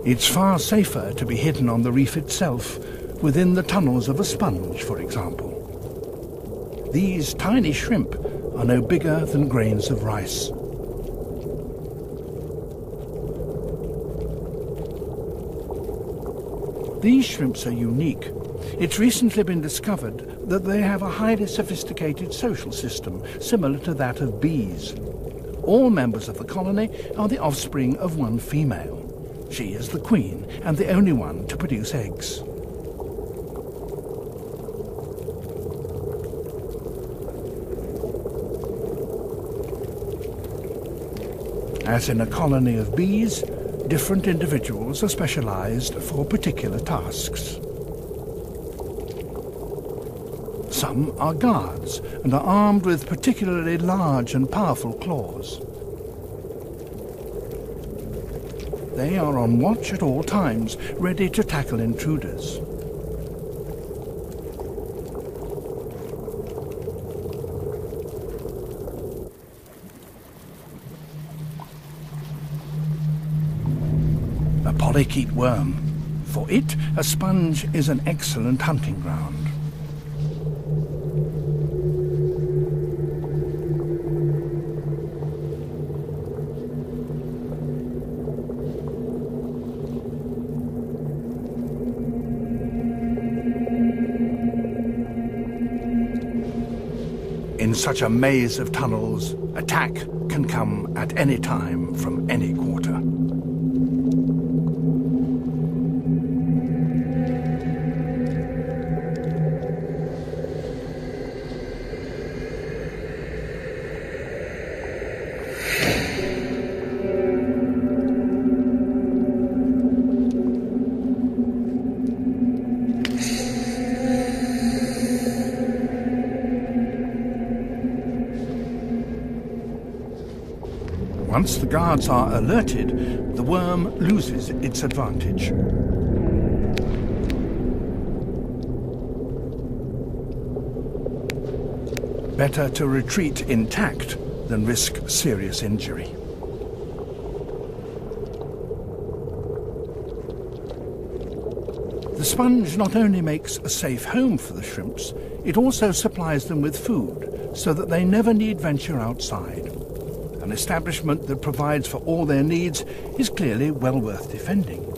It's far safer to be hidden on the reef itself, within the tunnels of a sponge, for example. These tiny shrimp are no bigger than grains of rice. These shrimps are unique. It's recently been discovered that they have a highly sophisticated social system, similar to that of bees. All members of the colony are the offspring of one female. She is the queen and the only one to produce eggs. As in a colony of bees, different individuals are specialized for particular tasks. Some are guards and are armed with particularly large and powerful claws. They are on watch at all times, ready to tackle intruders. A polychaete worm. For it, a sponge is an excellent hunting ground. In such a maze of tunnels, attack can come at any time from any quarter. Once the guards are alerted, the worm loses its advantage. Better to retreat intact than risk serious injury. The sponge not only makes a safe home for the shrimps, it also supplies them with food so that they never need venture outside. An establishment that provides for all their needs is clearly well worth defending.